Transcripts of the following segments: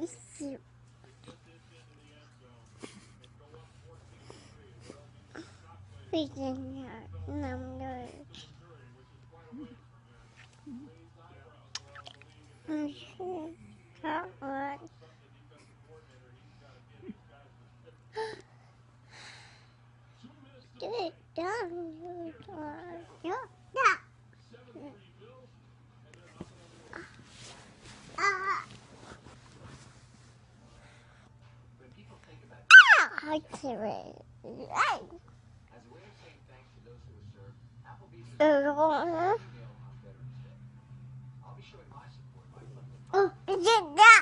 Get it done. I can it. Oh, is it that?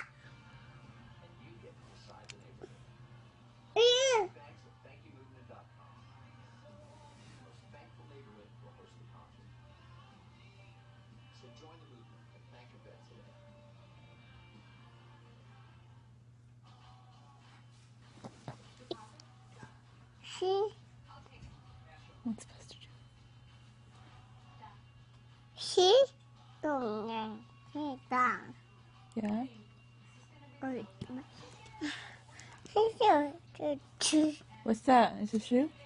Yeah. What's supposed to do? She's going to down. Yeah? What's What's that? Is it a shoe?